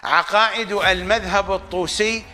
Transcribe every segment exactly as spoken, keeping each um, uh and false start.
عقائد المذهب الطوسي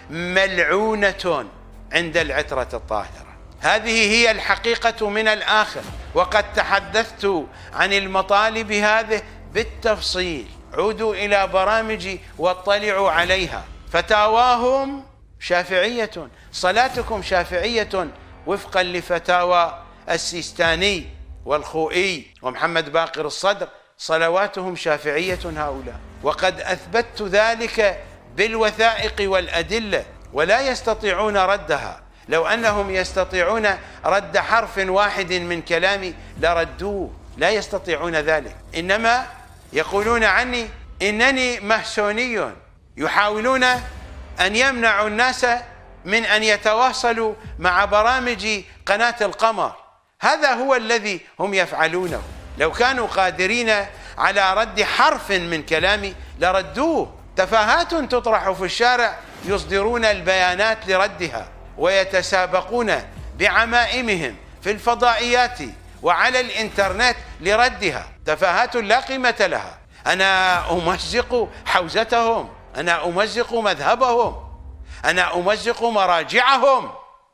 ملعونة عند العترة الطاهرة. هذه هي الحقيقة من الآخر، وقد تحدثت عن المطالب هذه بالتفصيل. عودوا إلى برامجي واطلعوا عليها. فتاواهم شافعية، صلاتكم شافعية وفقا لفتاوى السيستاني والخوئي ومحمد باقر الصدر، صلواتهم شافعية هؤلاء، وقد أثبتت ذلك بالوثائق والأدلة، ولا يستطيعون ردها. لو أنهم يستطيعون رد حرف واحد من كلامي لردوه، لا يستطيعون ذلك. إنما يقولون عني إنني مهسوني، يحاولون أن يمنعوا الناس من أن يتواصلوا مع برامج قناة القمر. هذا هو الذي هم يفعلونه. لو كانوا قادرين على رد حرف من كلامي لردوه. تفاهات تطرح في الشارع يصدرون البيانات لردها، ويتسابقون بعمائمهم في الفضائيات وعلى الإنترنت لردها. تفاهات لا قيمة لها. أنا أمزق حوزتهم، أنا أمزق مذهبهم، أنا أمزق مراجعهم،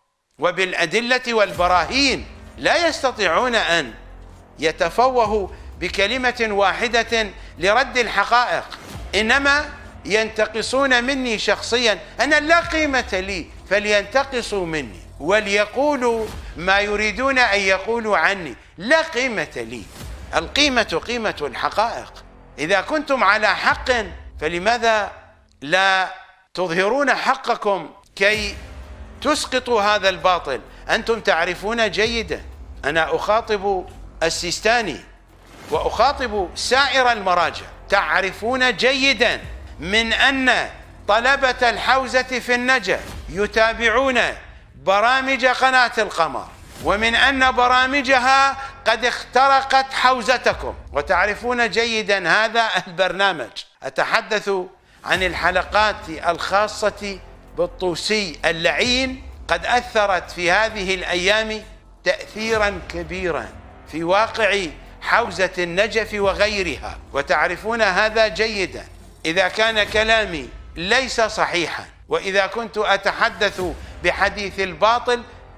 وبالأدلة والبراهين. لا يستطيعون أن يتفوهوا بكلمة واحدة لرد الحقائق، إنما ينتقصون مني شخصيا. أنا لا قيمة لي، فلينتقصوا مني وليقولوا ما يريدون أن يقولوا عني. لا قيمة لي، القيمة قيمة الحقائق. إذا كنتم على حق فلماذا لا تظهرون حقكم كي تسقطوا هذا الباطل؟ أنتم تعرفون جيدا، أنا أخاطب السيستاني وأخاطب سائر المراجع، تعرفون جيدا من أن طلبة الحوزة في النجف يتابعون برامج قناة القمر، ومن أن برامجها قد اخترقت حوزتكم، وتعرفون جيدا هذا البرنامج. أتحدث عن الحلقات الخاصة بالطوسي اللعين، قد أثرت في هذه الأيام تأثيرا كبيرا في واقع حوزة النجف وغيرها، وتعرفون هذا جيدا. إذا كان كلامي ليس صحيحا، وإذا كنت أتحدث بحديث الباطل،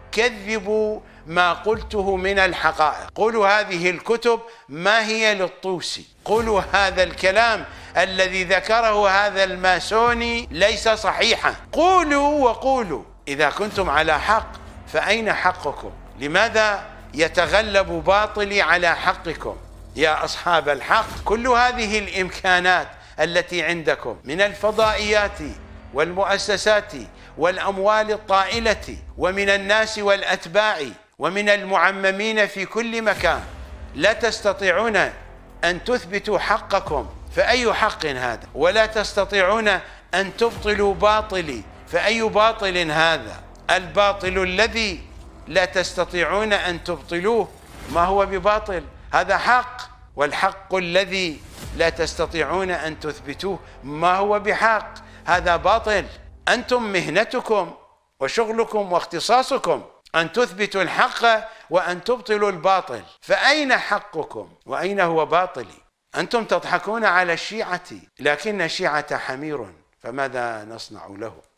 كذبوا ما قلته من الحقائق. قولوا هذه الكتب ما هي للطوسي، قولوا هذا الكلام الذي ذكره هذا الماسوني ليس صحيحا. قولوا وقولوا. إذا كنتم على حق فأين حقكم؟ لماذا يتغلب باطلي على حقكم يا أصحاب الحق؟ كل هذه الإمكانات التي عندكم من الفضائيات والمؤسسات والأموال الطائلة ومن الناس والأتباع ومن المعممين في كل مكان، لا تستطيعون أن تثبتوا حقكم، فأي حق هذا؟ ولا تستطيعون أن تبطلوا باطلي، فأي باطل هذا؟ الباطل الذي لا تستطيعون أن تبطلوه ما هو بباطل، هذا حق. والحق الذي لا تستطيعون أن تثبتوه ما هو بحق، هذا باطل. أنتم مهنتكم وشغلكم واختصاصكم أن تثبتوا الحق وأن تبطلوا الباطل، فأين حقكم وأين هو باطلي؟ أنتم تضحكون على الشيعة، لكن الشيعة حمير، فماذا نصنع له؟